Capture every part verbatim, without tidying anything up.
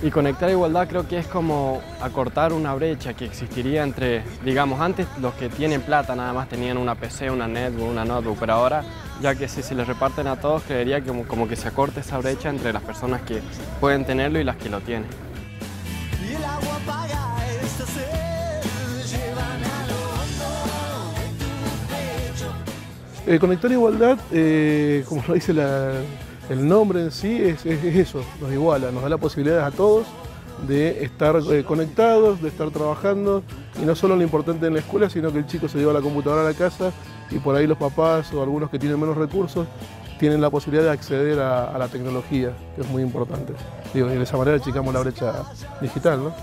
Y conectar igualdad creo que es como acortar una brecha que existiría entre, digamos, antes los que tienen plata nada más tenían una P C, una netbook, una notebook, pero ahora, ya que si se les reparten a todos, creería que como, como que se acorte esa brecha entre las personas que pueden tenerlo y las que lo tienen. Y el agua apaga esta sed, llévame a lo hondo de tu pecho. Eh, conectar igualdad, eh, como lo dice la... el nombre en sí es, es, es eso, nos iguala, nos da la posibilidad a todos de estar eh, conectados, de estar trabajando, y no solo lo importante en la escuela, sino que el chico se lleva la computadora a la casa y por ahí los papás o algunos que tienen menos recursos tienen la posibilidad de acceder a, a la tecnología, que es muy importante. Digo, y de esa manera achicamos la brecha digital, ¿no?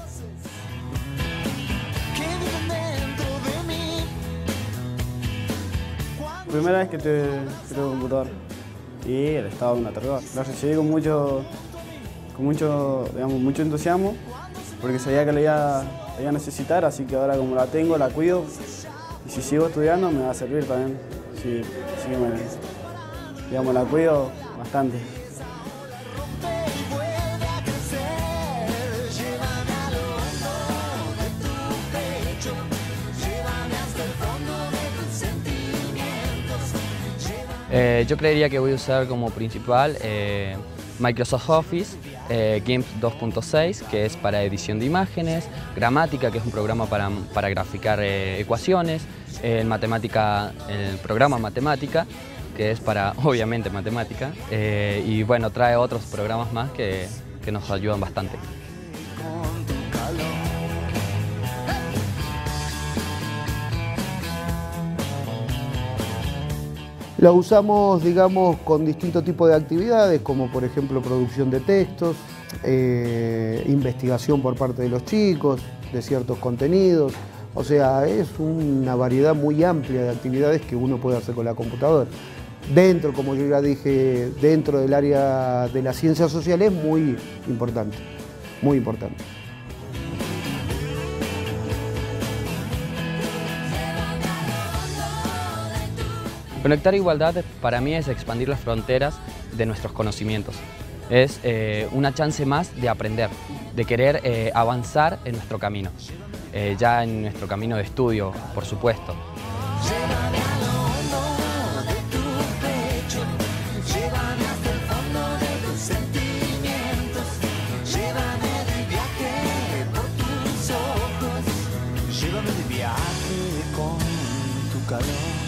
Que viven dentro de mí. Primera vez que te creo computador y el estado de una terror. La recibí con mucho, con mucho, digamos, mucho entusiasmo porque sabía que la iba, la iba a necesitar, así que ahora como la tengo, la cuido y si sigo estudiando me va a servir también. Sí, sí me, digamos, la cuido bastante. Eh, yo creería que voy a usar como principal eh, Microsoft Office, eh, GIMP dos punto seis, que es para edición de imágenes, Gramática, que es un programa para, para graficar eh, ecuaciones, el, matemática, el programa Matemática, que es para, obviamente, matemática, eh, y bueno, trae otros programas más que, que nos ayudan bastante. La usamos, digamos, con distintos tipos de actividades, como por ejemplo producción de textos, eh, investigación por parte de los chicos, de ciertos contenidos. O sea, es una variedad muy amplia de actividades que uno puede hacer con la computadora. Dentro, como yo ya dije, dentro del área de las ciencias sociales, muy importante, muy importante. Conectar igualdad para mí es expandir las fronteras de nuestros conocimientos. Es eh, una chance más de aprender, de querer eh, avanzar en nuestro camino, eh, ya en nuestro camino de estudio, por supuesto. Llévame a lo hondo de tu pecho, llévame hasta el fondo de tus sentimientos, llévame de viaje por tus ojos, llévame de viaje con tu calor.